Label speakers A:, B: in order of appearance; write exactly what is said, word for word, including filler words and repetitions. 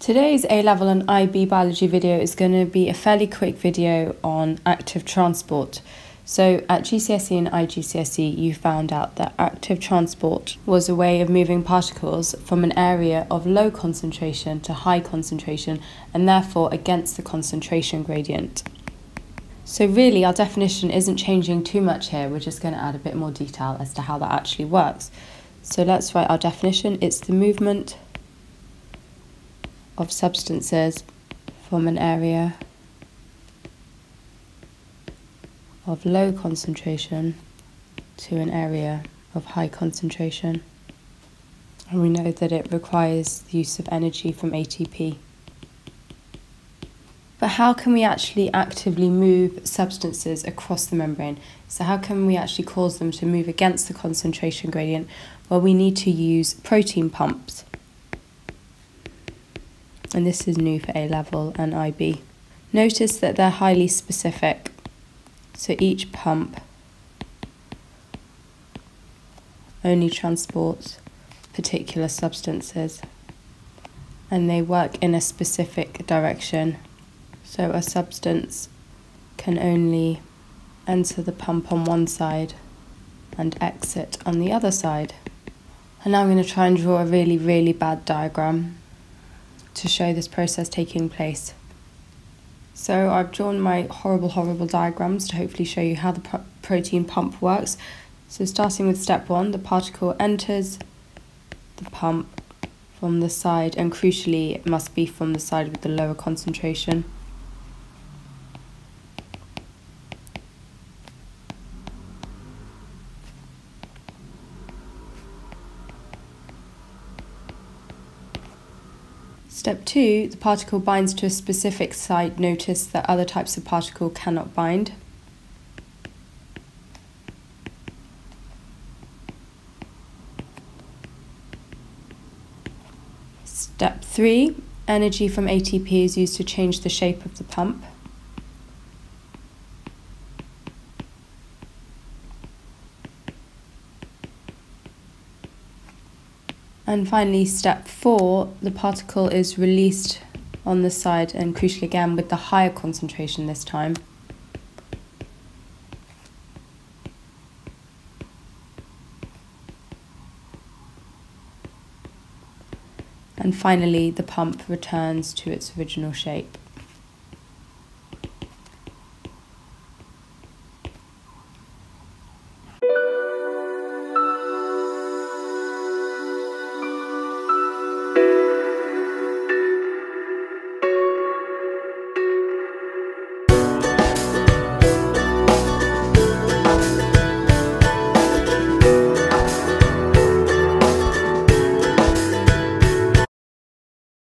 A: Today's A-Level and I B biology video is going to be a fairly quick video on active transport. So at G C S E and I G C S E you found out that active transport was a way of moving particles from an area of low concentration to high concentration and therefore against the concentration gradient. So really our definition isn't changing too much here, we're just going to add a bit more detail as to how that actually works. So let's write our definition. It's the movement of substances from an area of low concentration to an area of high concentration. And we know that it requires the use of energy from A T P. But how can we actually actively move substances across the membrane? So how can we actually cause them to move against the concentration gradient? Well, we need to use protein pumps. And this is new for A-Level and I B. Notice that they're highly specific. So each pump only transports particular substances and they work in a specific direction. So a substance can only enter the pump on one side and exit on the other side. And now I'm going to try and draw a really, really bad diagram to show this process taking place. So I've drawn my horrible, horrible diagrams to hopefully show you how the pro protein pump works. So starting with step one, the particle enters the pump from the side, and crucially it must be from the side with the lower concentration. Step two, the particle binds to a specific site. Notice that other types of particle cannot bind. Step three, energy from A T P is used to change the shape of the pump. And finally, step four, the particle is released on the side, and crucially again with the higher concentration this time. And finally, the pump returns to its original shape.